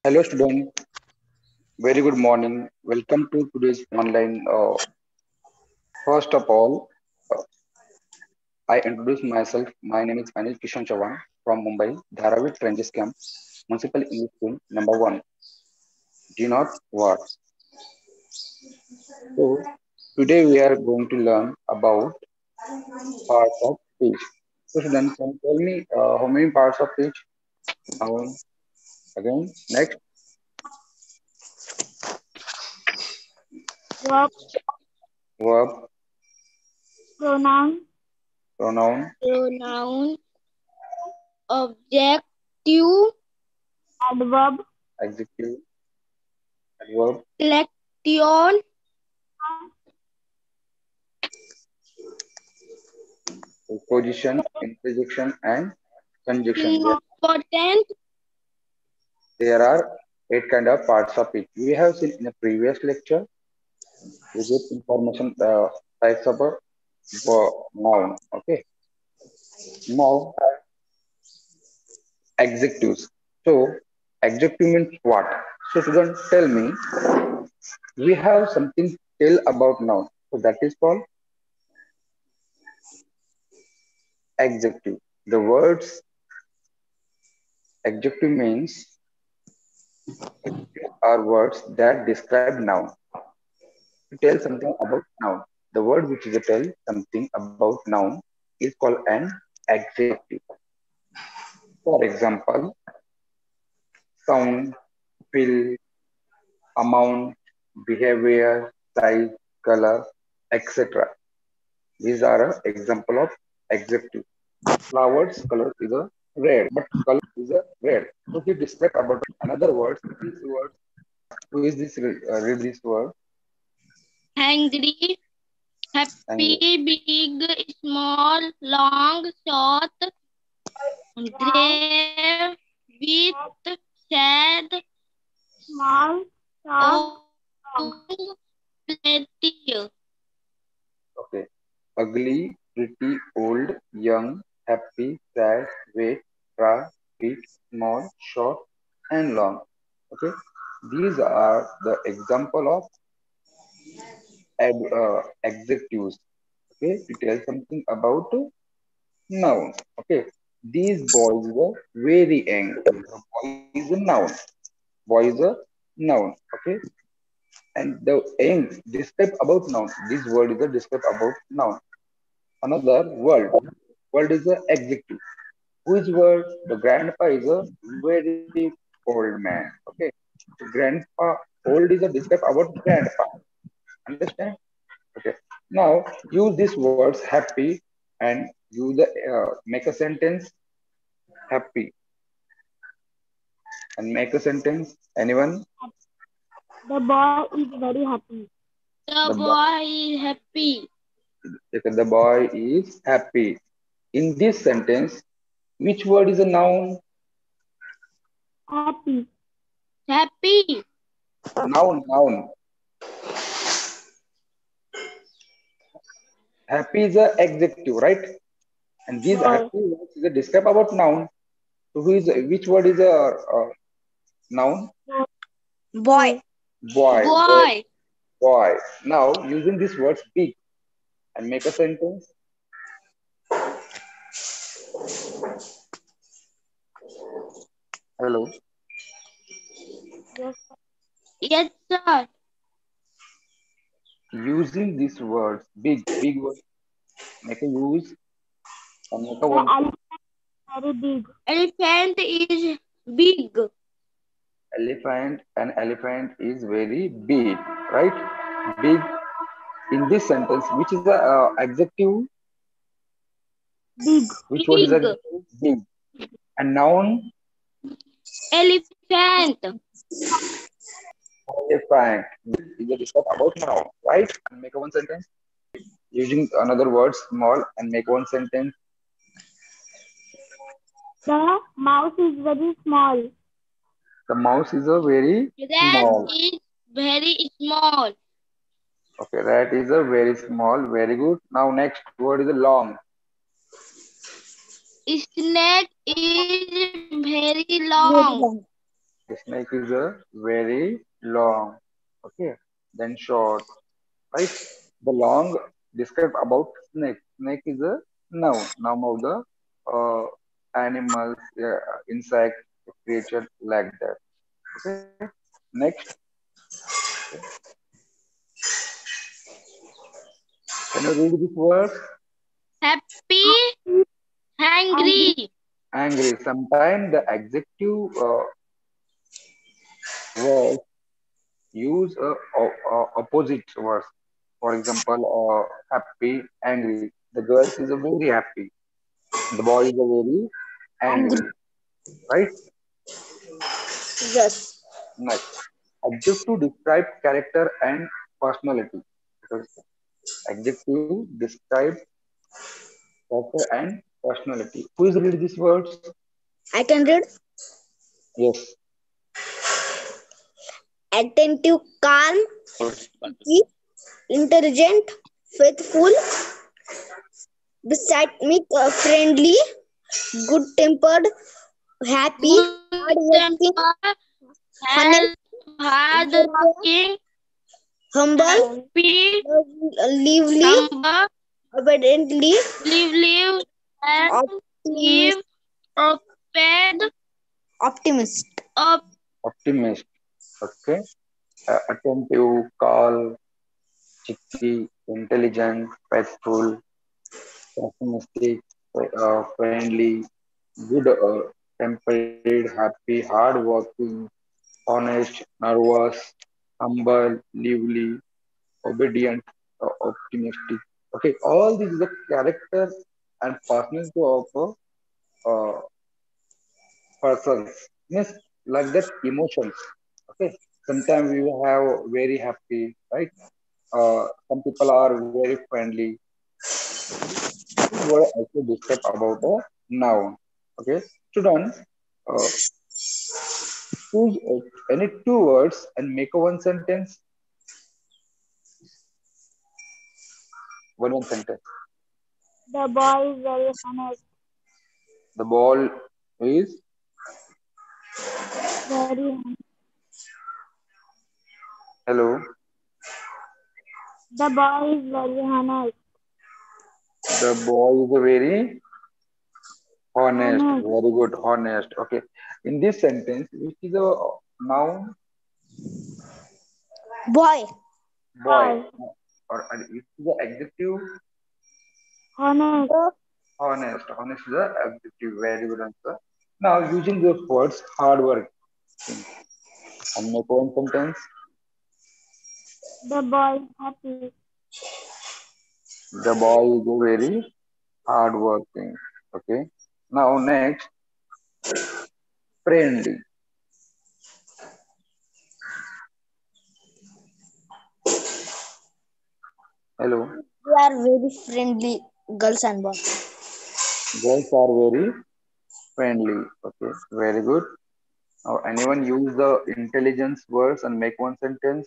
Hello, student. Very good morning. Welcome to today's online. First of all, uh, I introduce myself. My name is Anil Kishan Chavan from Mumbai, Dharavit Ranges Camp, Municipal English School, number one. Do not what. So, today we are going to learn about parts of speech. So, student, can you tell me how many parts of speech? Now, again, next, Verb, verb, pronoun, pronoun, pronoun, objective, adverb, adjective, adverb, collection, position, interjection, and conjunction. important, There are eight kind of parts of it. We have seen in a previous lecture. We get information types of a noun. Okay. Now adjectives. So adjective means what? So student, tell me. We have something tell about noun. So that is called adjective. The words adjective means are words that describe noun. To tell something about noun. The word which is to tell something about noun is called an adjective. For example, sound, feel, amount, behavior, size, color, etc. These are an example of adjective. Flowers color is a red, but color is a red. So if you describe about another words, this word, who is this read this word? angry, And happy, big, small, long, short, round, brave, red, with, sad, small, short, long. long, plenty. okay, ugly, pretty, old, young, happy, sad, weight, fat, big, small, short, and long. Okay, these are the example of adjectives. Okay, to tell something about noun. Okay, these boys were very young. The boy is a noun. Boy is a noun. Okay, and the young describe about noun. This word is a describe about noun. Another word. Word is a adjective. Which word? The grandpa is a very old man. Okay, so grandpa old is a describe about grandpa. Understand? Okay. Now use these words happy and use the make a sentence happy and make a sentence. Anyone? The boy is very happy. The The boy, boy is happy. okay, the boy is happy. In this sentence, which word is a noun? Happy. Happy. Noun, noun. Happy is a adjective, right? And this Boy. happy word is a describe about noun. So who is which word is a noun? Boy. Boy, Boy. boy. Now using these words big and make a sentence. Hello. Yes. Yes, sir. Using these words big word, make a use and make a The one elephant is very big. Elephant is big. elephant. An elephant is very big, right? Big in this sentence, which is the adjective, Big. which word is Big. adjective? Big. And noun, Elephant. elephant. Is a discuss about noun, right? And make a one sentence using another word small and make one sentence. The mouse is very small. The mouse is a very Rat small. is very small. Okay, that is a very small. Very good. Now next word is a long. Snake is very Very long. long. The snake is a very long. Okay. Then short. Right. The long describe about snake. Snake is a noun. Noun of the animals, insect, creature like that. Okay. Next. Can you read this word? happy, Angry. hungry, Angry. Sometimes the adjective word use opposite words. For example, happy, angry. The girl is a very happy. The boy is a very Angry. angry. Right? Yes. Next. Adjective describe character and personality. Because adjective describe character and personality. Please read these words. I can read. Yes. Attentive, calm, witty, intelligent, faithful, beside me, friendly, good tempered, happy, good hardworking, temper, honest, hard generous, working, humble, happy, lively, humble, obediently, live, and optimist, give, open, optimist. up, Optimist. Okay. Attentive, calm, cheeky, intelligent, faithful, pessimistic, friendly, good tempered, happy, hardworking, honest, nervous, humble, lively, obedient, optimistic. Okay, all these are the character and personality of a persons. Means like that emotions. Okay, sometimes we have very happy, right? Some people are very friendly. Okay, these were also described about a noun. Okay, students, uh, choose any two words and make a one sentence. One sentence. The boy is very honest. The ball is Very. hello. The boy is very honest. The boy is a very honest. Honest. Very good, honest. Okay. In this sentence, which is a noun, Boy. boy, Boy. or which is the adjective, Honest. honest. Honest is the adjective. Very good answer. Now, using those words, hard work, and make one sentence. The boy is happy. The boy is a very hardworking. Okay. Now, next, friendly. Hello. We are very friendly girls and boys. Girls are very friendly. Okay. Very good. Now, anyone use the intelligence words and make one sentence?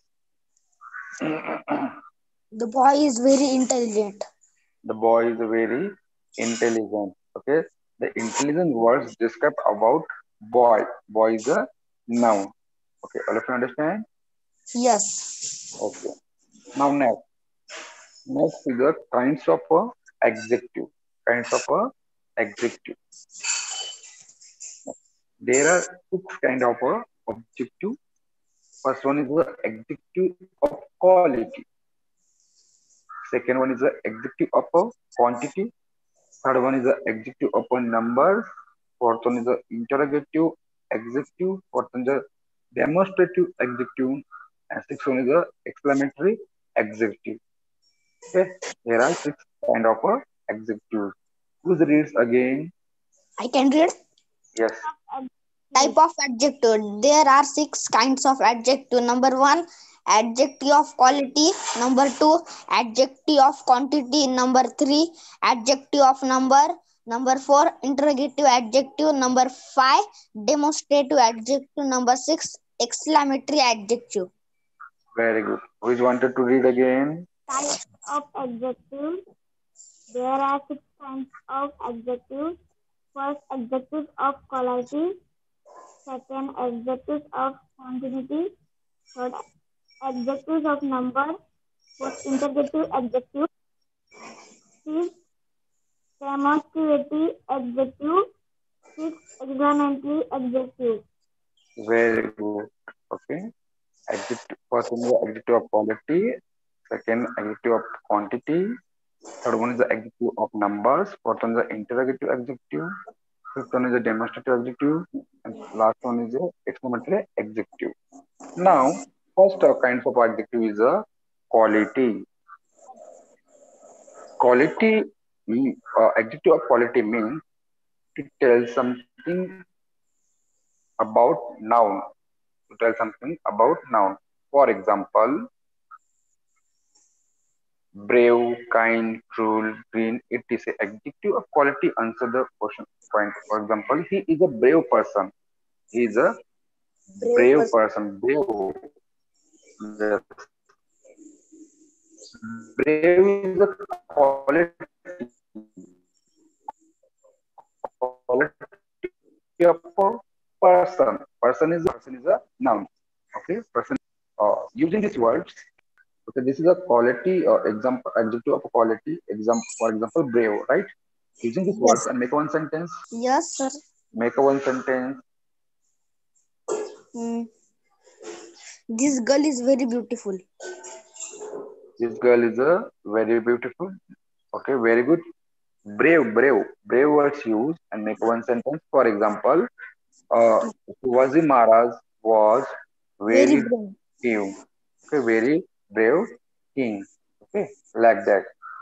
The boy is very intelligent. The boy is very intelligent. Okay. The intelligent words describe about boy. Boy is a noun. Okay. All of you understand? Yes. Okay. Now next. Next is the kinds of a adjective. Kinds of a adjective. There are six kind of a adjective. First one is the adjective of quality. Second one is the adjective of a quantity. Third one is the adjective of a number. Fourth one is the interrogative adjective. Fourth one is the demonstrative adjective. And sixth one is the exclamatory adjective. Okay, there are six kind of adjectives. Who reads again? I can read. Yes, Type of adjective. There are six kinds of adjective. Number one, adjective of quality. Number two, adjective of quantity. Number three, adjective of number. Number four, interrogative adjective. Number five, demonstrative adjective. Number six, exclamatory adjective. very good. Who is wanted to read again? Types of adjectives. There are six kinds of adjectives. First, adjectives of quality. Second, adjectives of quantity. Third, adjectives of number. Fourth, interrogative adjective. Fifth, demonstrative adjective. Sixth, explanatory adjective. Very good. Okay. Adjective, first one is the adjective of quality. Second, adjective of quantity. Third one is the adjective of numbers. Fourth one is the interrogative adjective. Fifth one is the demonstrative adjective. And last one is the exclamatory adjective. Now, first kinds of adjective is a quality. Quality, adjective of quality means to tell something about noun. To tell something about noun. For example, brave, kind, cruel, green. It is an adjective of quality. Answer the question point. For example, he is a brave person. He is a Brave brave person. person. Brave. Yes. Brave is a quality of a person. Person is a noun. Okay. Person. Using these words. Okay. This is a quality example adjective of quality. Example. For example, brave. Right. Using these words Yes. and make one sentence. Yes, sir. Make one sentence. Hmm. This girl is very beautiful. This girl is a very beautiful. Okay. Very good. Brave. Brave. Brave words used and make one sentence. For example, Shivaji Maharaj was Very very brave. brave. Okay, very brave king. Okay, like that.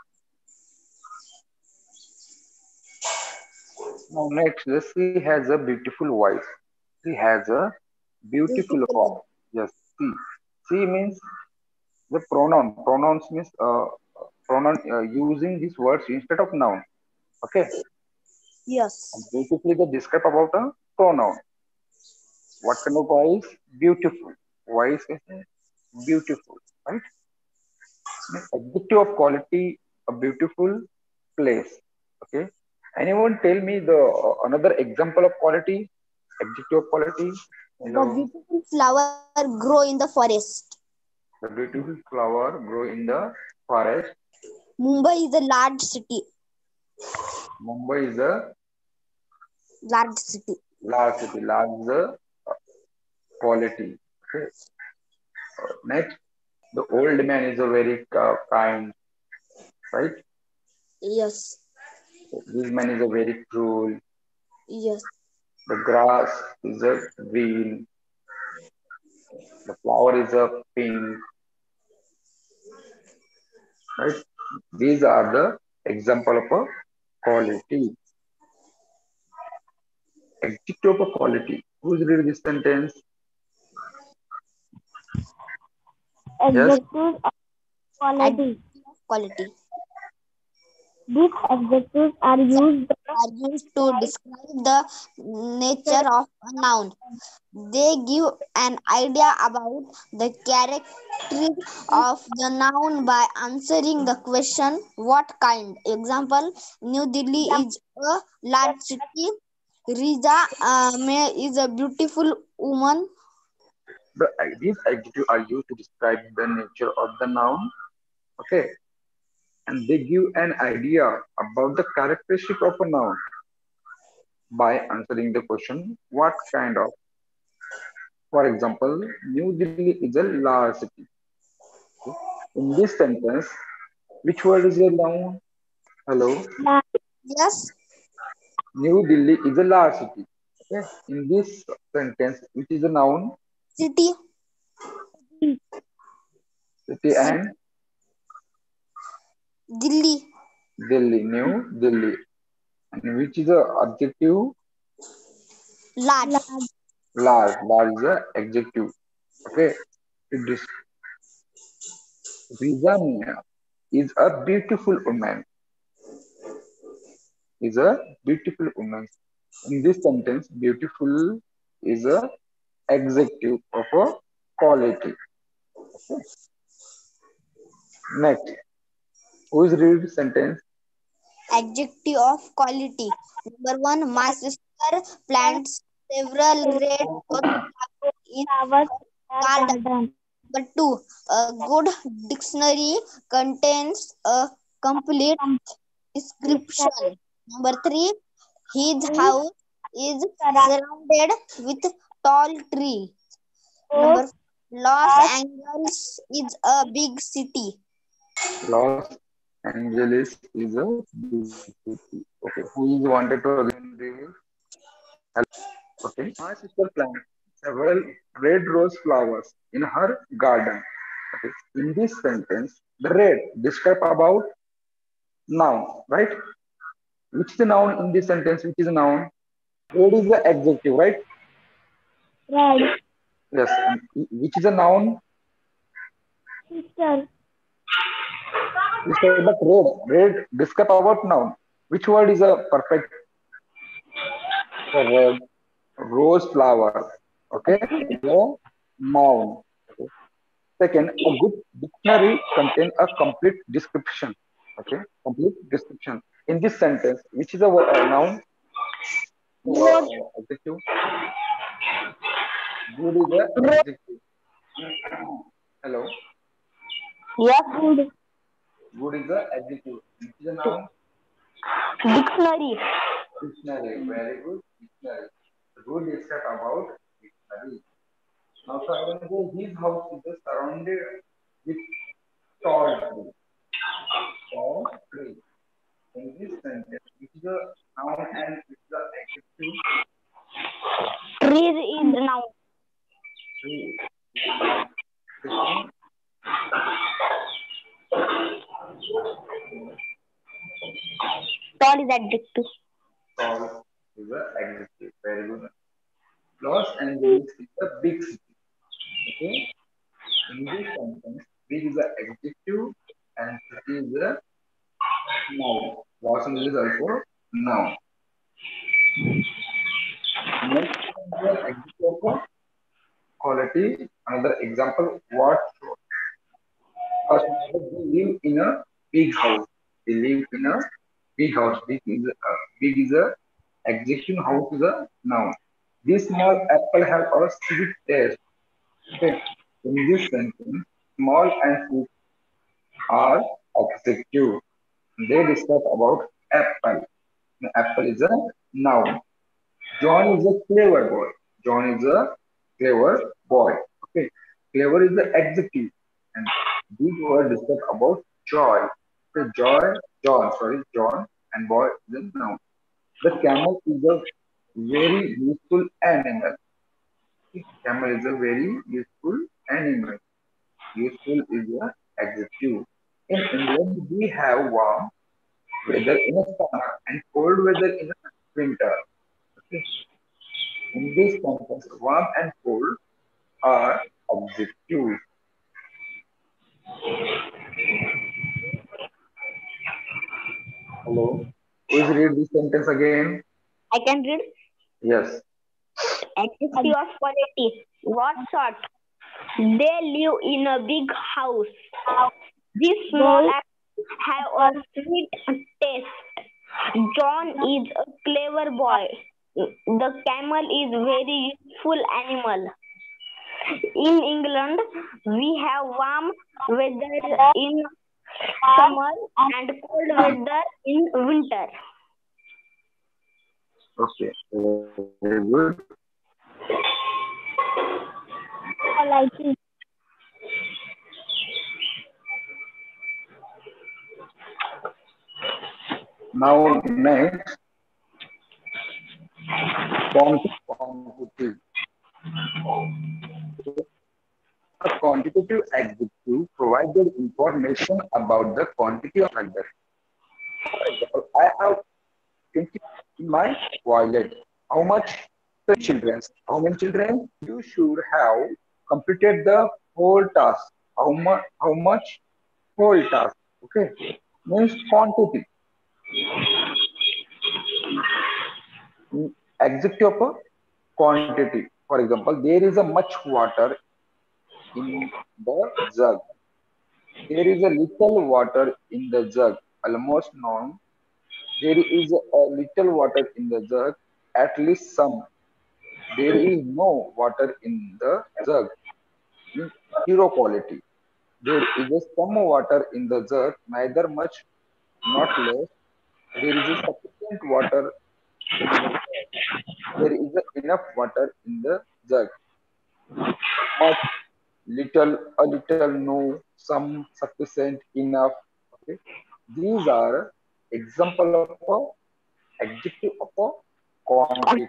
Now next, the she has a beautiful voice. She has a beautiful voice. Beautiful. Yes, she. She means the pronoun. Pronouns means pronoun using these words instead of noun. Okay, and Yes. beautifully they describe about a pronoun. What kind of voice? Beautiful. Voice is beautiful, right? Adjective of quality, a beautiful place. Okay. Anyone tell me the another example of quality? Adjective of quality. The Hello. beautiful flower grow in the forest. The beautiful flower grow in the forest. Mumbai is a large city. Mumbai is a Large city. large city. Large is a quality. Okay. Next, the old man is a very kind, right? Yes. This man is a very cruel. Yes. The grass is a green. The flower is a pink, right? These are the example of a quality. Adjective of quality. Who's read this sentence? Yes. Adjectives of quality. Adjective of quality. These adjectives are These used are used to describe the nature of a noun. They give an idea about the character of the noun by answering the question, what kind? Example, New Delhi is a large city. Riza is a beautiful woman. These adjectives are used to describe the nature of the noun. Okay. And they give an idea about the characteristic of a noun by answering the question, what kind of? For example, New Delhi is a large city. Okay. In this sentence, which word is a noun? Hello. by Yes, New Delhi is a large city. Okay. In this sentence, which is a noun? city, City city, and Delhi, Delhi, New Delhi. And which is a adjective? large, Large. Large is a adjective. Okay. This Rizania is a beautiful woman. Is a beautiful woman. In this sentence, beautiful is a adjective of a quality. Okay. Next, who is read sentence? adjective of quality. Number one, my sister plants several red rose in flowers a in garden. garden. Number two, a good dictionary contains a complete description. Number three, his house is surrounded with tall trees. Number four, Los Angeles is a big city. Los Angeles is a big city. Okay, who is wanted to again review? Okay, my sister planted several red rose flowers in her garden. Okay, in this sentence, the red describe about noun, right? Which is the noun in this sentence? Which is a noun? Red is the adjective, right? Red. Yes. And which is a noun? Sister. Sister, but red. Red describe about noun. Which word is a perfect for red? Rose flower. Okay, is a noun. Okay. Second, a good dictionary contains a complete description. Okay, complete description. In this sentence, which is a noun? Adjective. Good is a adjective. Hello. Yes, good. Good is a adjective. Which is a noun? Dictionary. Dictionary. Very good. Dictionary. Good is about dictionary. Now, so I will say his house is surrounded with tall trees. Tall trees. In this sentence, which is a noun and which is a adjective? Trees is noun. Tree. Adjective. Tall is adjective. Tall is a adjective. Very good. Los Angeles is a big city. Okay. In this sentence, big is a adjective and city is a noun. Los Angeles is also noun. Next is the adjective of quality. Another example, what? First, we live in a big house. We live in a big house. Big is a adjective. House is a noun. This small apple have a sweet taste. Okay. In this sentence, small and sweet are adjective. They discuss about apple. The apple is a noun. John is a clever boy. John is a clever boy. Okay. Clever is the adjective. And these were discussed about joy. Okay. John, and boy is a noun. The camel is a very useful animal. Okay. Camel is a very useful animal. Useful is a adjective. In England, we have warm weather in the summer and cold weather in the winter. Okay. In this sentence, warm and cold are adjectives. Hello. Please read this sentence again. I can read. Yes. Adjective of quality. What sort? They live in a big house. These small apples have a sweet taste. John is a clever boy. The camel is very useful animal. In England, we have warm weather in summer and cold weather in winter. Okay. Very good. Quality. Now next, quantitative. A quantitative adjective provided information about the quantity of factor. For example, I have 20 in my wallet. How much? The children. How many children? You should have completed the whole task. How much? How much? Whole task. Okay. Means quantity. Adjective of a quantity. For example, there is a much water in the jug. There is a little water in the jug. Almost none. There is a little water in the jug. At least some. There is no water in the jug. Means zero quality. There is a some water in the jug, neither much, not less. There is a sufficient water in the jug. There is enough water in the jug. Much, little, a little, no, some, sufficient, enough. Okay, these are example of a adjective of a quantity.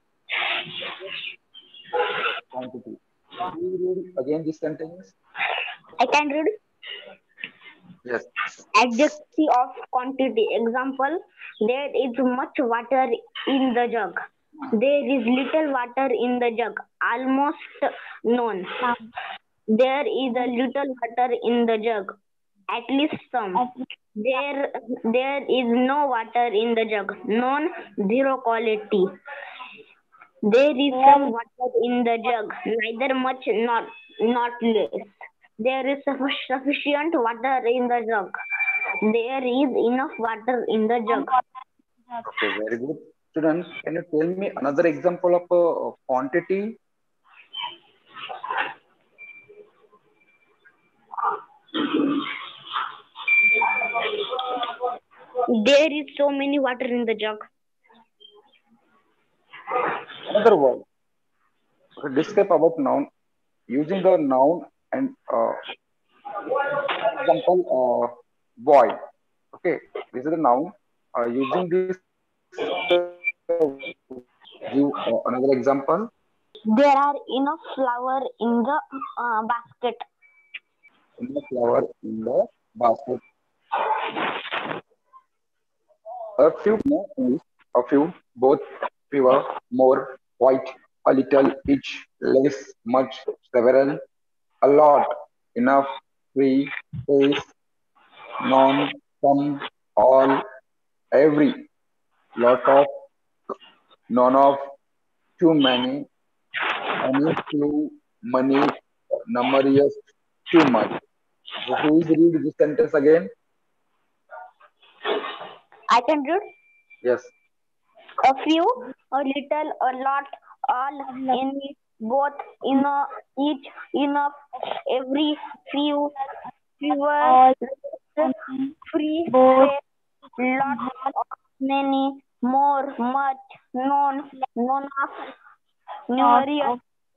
Quantity. Do you read again this sentence? I can read Yes. adjective of quantity. Example, there is much water in the jug. There is little water in the jug. Almost none. There is a little water in the jug. At least some. There is no water in the jug. None, zero quality. There is some water in the jug, neither much not less. There is sufficient water in the jug. There is enough water in the jug. Okay, very good. Students, can you tell me another example of a quantity? There is so many water in the jug. Another word. Okay, describe about noun using the noun and example boy. Okay, this is the noun. Using this, give another example. There are enough flour in the basket. In the flower in the basket. A few, no, a few, both, fewer, more, quite, a little, each, less, much, several, a lot, enough, free, face, none, some, all, every, lot of, none of, too many, few, money, numerous, too much. So who is read this sentence again? I can read Yes. a few, a little, a lot, all, any, both, each, enough, every, few, fewer, free, fair, lot, many, more, much, none of, numerous,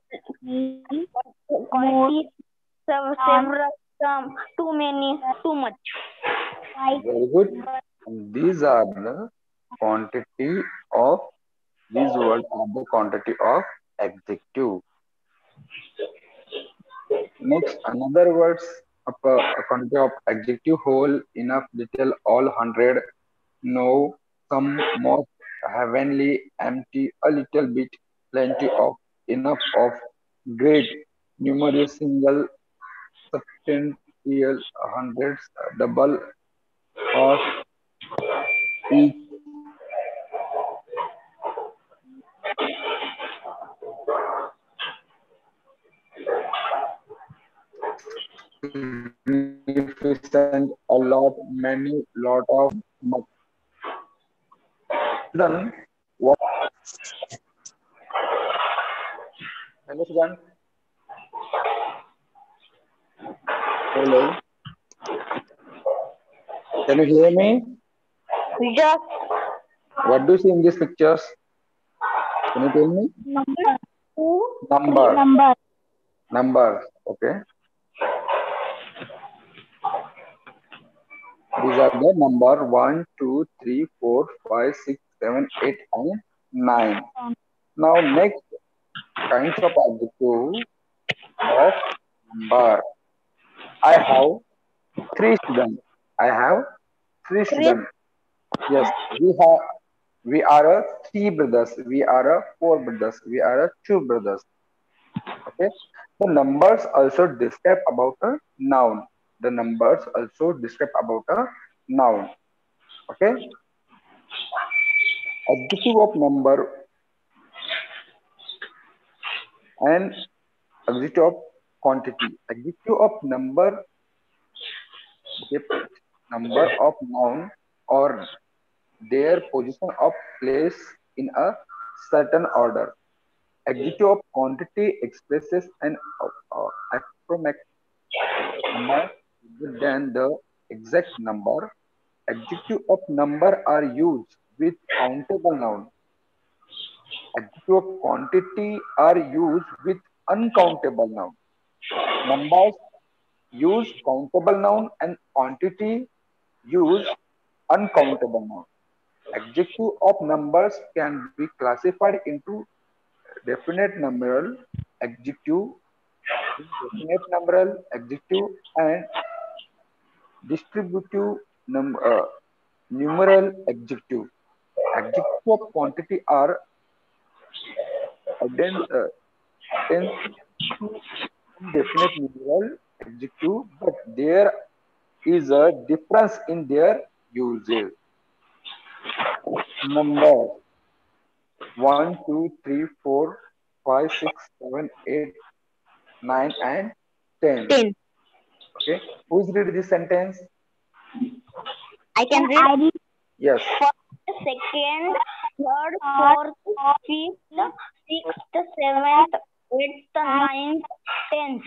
quality, several, some, too many, too much. Very good. And these are the quantity of these words are the quantity of adjective. Next, another words of a quantity of adjective whole, enough, little, all, hundred, no, some, most, heavenly, empty, a little bit, plenty of, enough of, great, numerous, single, substantial, hundreds, double, fast, each, significant, a lot, many, lot of, much. Then, what? Hello, Sudan. Hello. Can you hear me? Just What do you see in these pictures? Can you tell me? number. Numbers. Okay. These are the number 1, 2, 3, 4, 5, 6, 7, 8, and 9. Now, next kinds of adjective of number. I have 3 students. I have 3 three. students. Yes, we are a 3 brothers. We are a 4 brothers. We are a 2 brothers. Okay. The numbers also describe about a noun. The numbers also describe about a noun. Okay. Adjective of number and adjective of quantity. Adjective of number, okay, number of noun or their position of place in a certain order. Adjective of quantity expresses an approximate number bigger than the exact number. Adjective of number are used with countable noun. Adjective of quantity are used with uncountable noun. Numbers use countable noun and quantity use uncountable noun. Adjective of numbers can be classified into definite numeral adjective, indefinite numeral adjective, and distributive numeral adjective. Adjective of quantity are tends to indefinite numeral adjective, but there is a difference in their usage. Numbers 1, 2, 3, 4, 5, 6, 7, 8, 9, and 10. 10. Okay. Who is read this sentence? I can read. I read Yes. Second, third, fourth, fifth, sixth, seventh, eighth, ninth, tenth.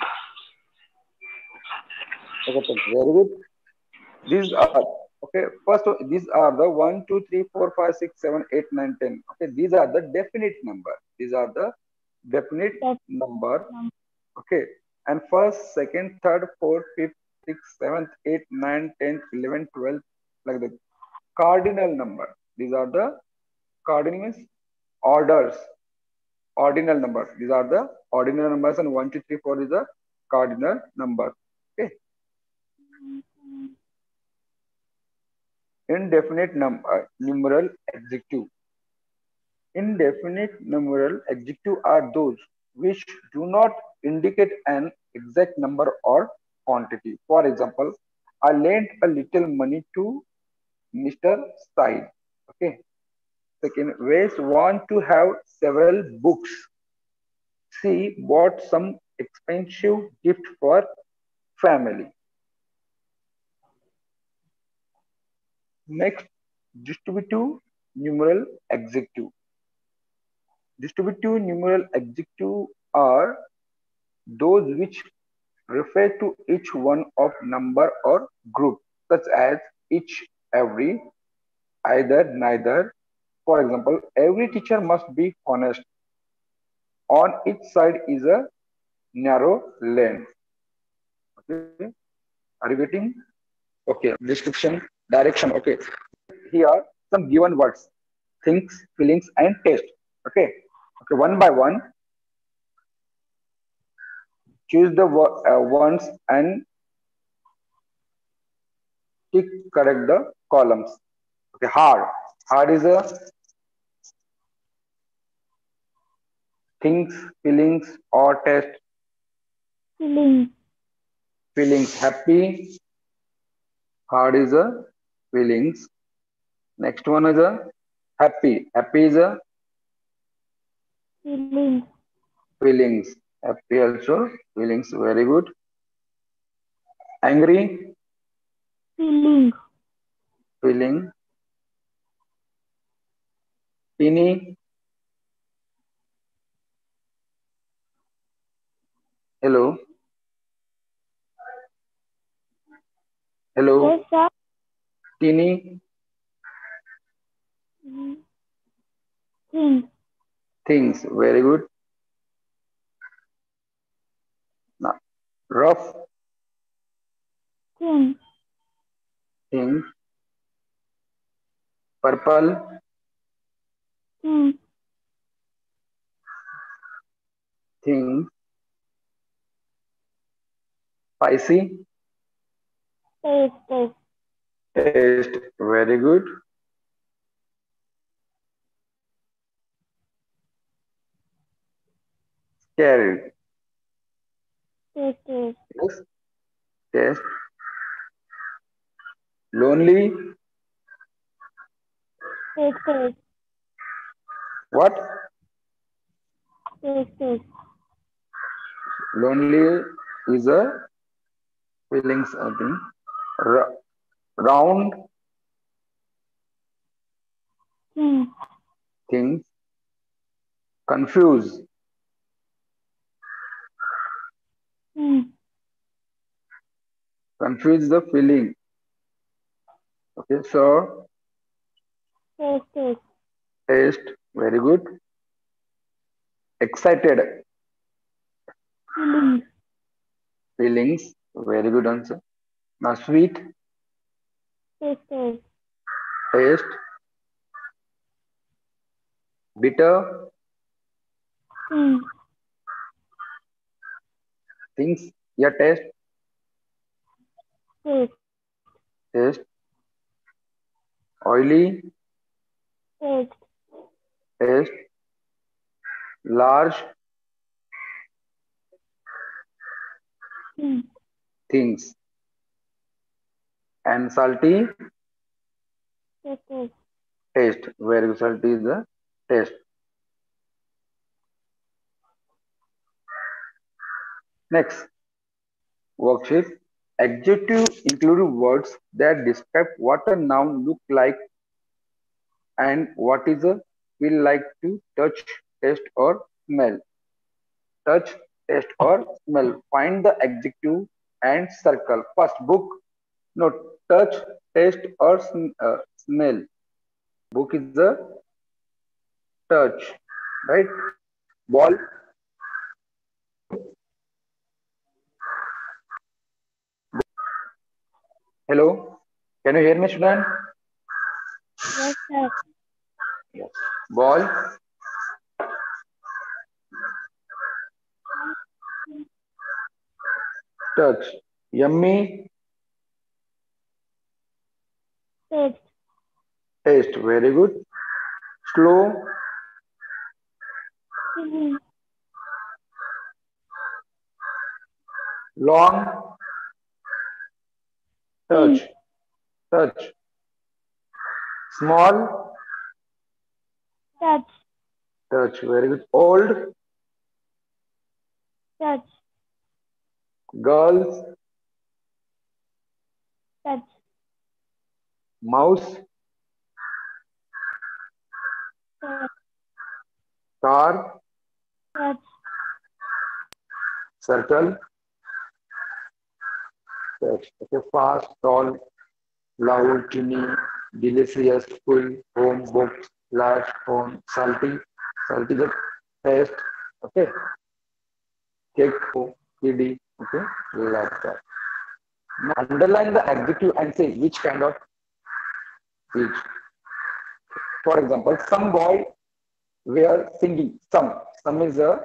Okay, very good. These are okay. First, these are the 1, 2, 3, 4, 5, 6, 7, 8, 9, 10. Okay, these are the definite number. These are the definite number. Okay, and first, second, third, fourth, fifth, sixth, seventh, eighth, ninth, 10th, 11th, 12th, like the cardinal number. These are the cardinal means orders, ordinal numbers. These are the ordinal numbers, and 1, 2, 3, 4 is the cardinal number. Okay. Indefinite numeral adjective. Indefinite numeral adjective are those which do not indicate an exact number or quantity. For example, I lent a little money to Mr. Said. Okay. Second, Wes want to have several books. She bought some expensive gift for family. Next, distributive numeral adjective. Distributive numeral adjective are those which refer to each one of number or group, such as each, every, either, neither. For example, every teacher must be honest. On each side is a narrow lane. Okay, are you getting? Okay, description, direction. Okay, here some given words, things, feelings, and taste. Okay, okay, one by one, choose the ones and tick correct the columns. Okay, hard. Hard is a things, feelings, or taste. feeling. Feelings. Happy. Hard is a feelings. Next one is a happy. Happy is a Feeling. feelings. Happy also feelings. Very good. Angry. Feeling. Feeling. Teeny. Hello. Hello. Yes, sir. Teeny. Thing. Things. Very good. Now, rough. Thing. Things. Purple. Thing. Things. Spicy. Taste. Taste. Taste. Very good. Scary. Taste. Taste. Yes. Taste. Lonely. Taste. Taste. What? Taste. Taste. Lonely is a feelings, I think. Round Thing. things. Confused. Hmm. Confuse the feeling. Okay, so Taste. Taste. taste, very good. Excited, Feeling. feelings, very good answer. Now sweet, Taste. Taste. taste, bitter, Sing. things, yeah, taste, Taste. taste, oily, Taste. taste, large, Sing. things, and salty, Taste. Taste. taste, very good. Salty is the taste. Next, worksheet. Adjective include words that describe what a noun look like and what is a feel like to touch, taste, or smell. Touch, taste, or smell. Find the adjective and circle. First, book. No, touch, taste, or smell. Book is the touch, right? Ball. Hello. Can you hear me, student? Yes, sir. Yes. Ball, touch. Yummy, Taste. taste. Very good. Slow, Feeling. long, touch, Sing. touch. Small, Touch. touch. Very good. Old, Touch. girls, Touch. mouse, Touch. car, Touch. circle, touch. Okay, fast, tall, loud, chimney, delicious, full, home, books, large, phone, salty the taste, okay, cake, kiddie, okay, like that. Now underline the adjective and say which kind of speech. For example, some boy were singing. Some is a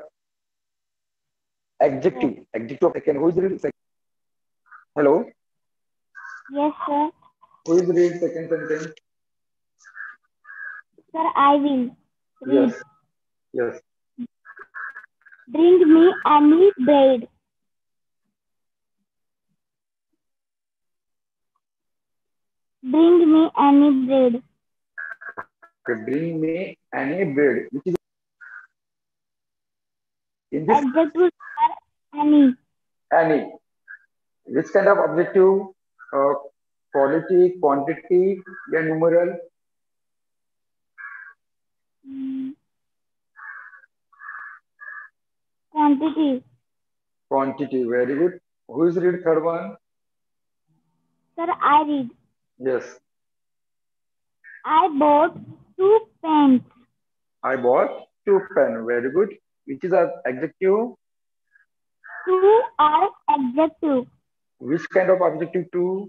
Yes. adjective. Adjective of second. Who is reading second? Hello. Yes, sir. Who is reading second sentence? Sir, I will Yes. read. Yes. Bring me any bread. Bring me any bread. Okay, bring me any bread. Which is in this Adjective, sir, any. any. Which kind of objective? Uh, quality, quantity, yeah, numeral, Mm, quantity. quantity. Very good. Who is read third one? Sir, I read. Yes. I bought 2 pens. I bought two pen. Very good. Which is a adjective? 2 are adjective. Which kind of adjective to?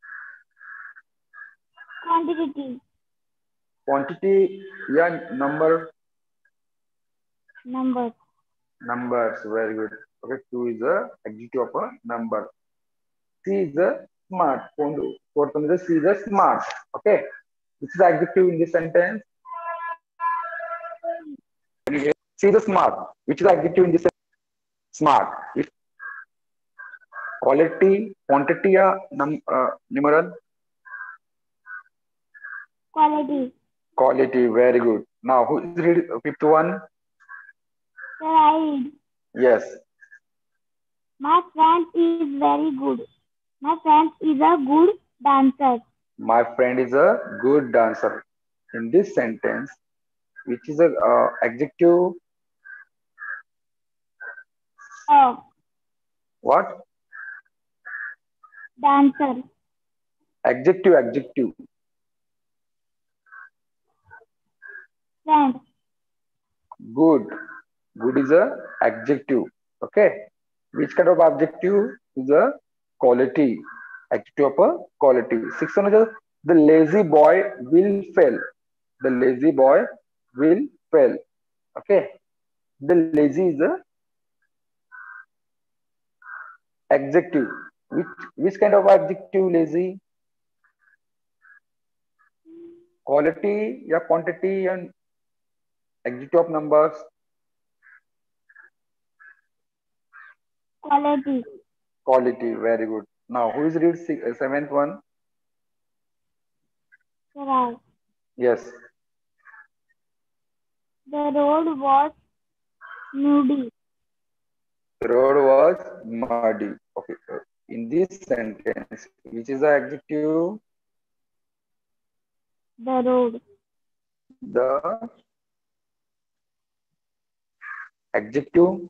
Quantity. Quantity, yeah, Number. numbers. Very good. Okay, two is a adjective of a number. C is a smart. Fourth one is a C is a smart. Okay, which is adjective in this sentence? C is a smart. Which is adjective in this sentence? Smart. If quality, quantity, या numeral? Quality. Quality. Very good. Now, who is read fifth one? Sir, I read. Yes. My friend is very good. My friend is a good dancer. My friend is a good dancer. In this sentence, which is a adjective? Oh, What? Dancer. Adjective, adjective. Friend. Good. Good is a adjective. Okay. Which kind of adjective is a quality? Adjective of a quality. Sixth one is the lazy boy will fail. The lazy boy will fail. Okay. The lazy is a adjective. Which kind of adjective lazy? Quality, yeah, quantity and adjective of numbers. Quality. Quality, very good. Now, who is read seventh one? Right. Yes. The road was muddy. The road was muddy. Okay. In this sentence, which is the adjective? The road. The adjective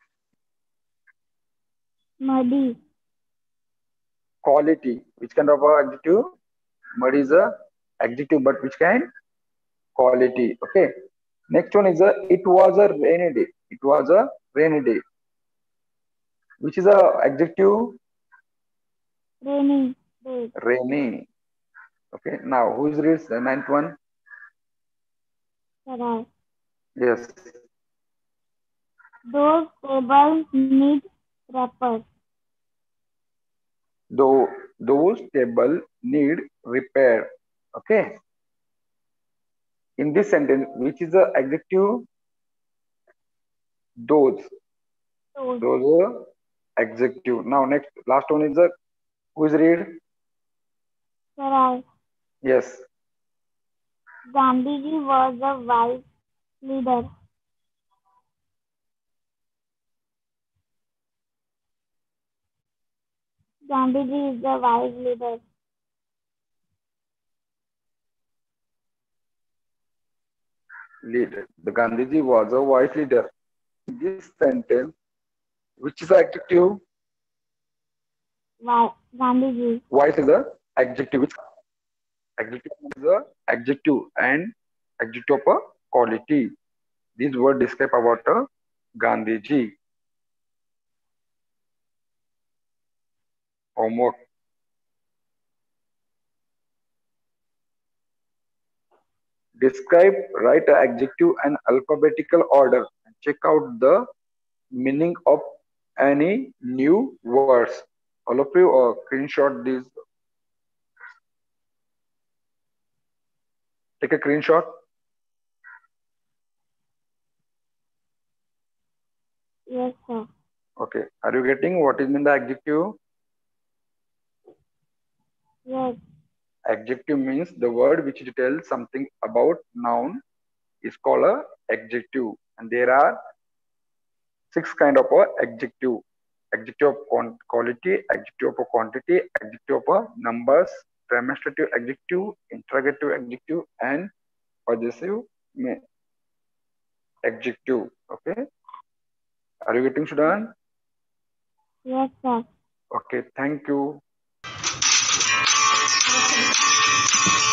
Muddy. quality. Which kind of a adjective? Muddy is a adjective, but which kind? Quality. Okay. Next one is it was a rainy day. It was a rainy day. Which is a adjective? Rainy day. Rainy. Okay. Now, who is reads the ninth one? Right. Yes. Those tables need wrappers. Though those table need repair. Okay. In this sentence, which is the adjective? Those. Those. Those are adjective. Now, next, last one is the who is read? Right. Yes. Gandhiji was a wise leader. Gandhiji is a wise leader. Leader. The Gandhiji was a wise leader. In this sentence, which is the adjective? Why? Gandhiji. Wise is the adjective. Which adjective is the adjective and adjective of a quality. This word describe about Gandhiji. Homework. Describe, write an adjective and alphabetical order. Check out the meaning of any new words. All of you screenshot this. Take a screenshot. Yes, sir. Okay. Are you getting what is mean the adjective? Yes. Adjective means the word which tells something about noun is called a adjective. And there are 6 kind of adjective. Adjective of quality, adjective of quantity, adjective of numbers, demonstrative adjective, interrogative adjective, and possessive adjective. Okay. Are you getting Sudan? Yes, sir. Okay. Thank you.